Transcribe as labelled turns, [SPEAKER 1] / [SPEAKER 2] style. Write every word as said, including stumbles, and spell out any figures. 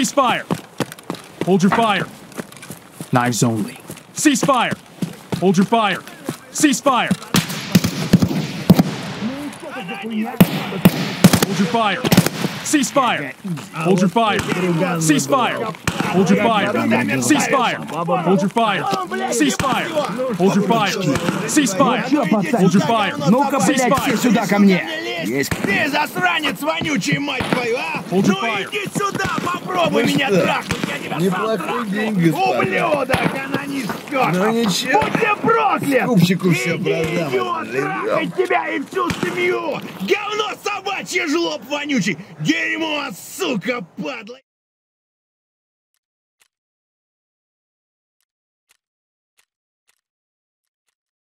[SPEAKER 1] Ceasefire. Hold your fire.
[SPEAKER 2] Knives only.
[SPEAKER 1] Ceasefire. Hold your fire. Ceasefire. Hold your fire. Ceasefire. Hold your fire. Ceasefire. Hold your fire. Ceasefire. Hold your fire. Ceasefire. Hold your fire. Ceasefire. Hold your fire.
[SPEAKER 3] Ну-ка, блядь, все сюда ко мне. Есть.
[SPEAKER 4] Ты засранец вонючий, мать твою, а?
[SPEAKER 1] Hold your
[SPEAKER 4] Ну
[SPEAKER 1] fire.
[SPEAKER 4] иди сюда, попробуй меня трахнуть, я тебя сам
[SPEAKER 5] Неплохой день, господа.
[SPEAKER 4] Ублюдок, анонист чёртов.
[SPEAKER 5] Ну ничего.
[SPEAKER 4] Будь ты проклят!
[SPEAKER 5] Скупщику все
[SPEAKER 4] Иди,
[SPEAKER 5] продам.
[SPEAKER 4] идиот, трахать тебя и всю семью! Говно собачье, жлоб вонючий! Дерьмо, сука, падла!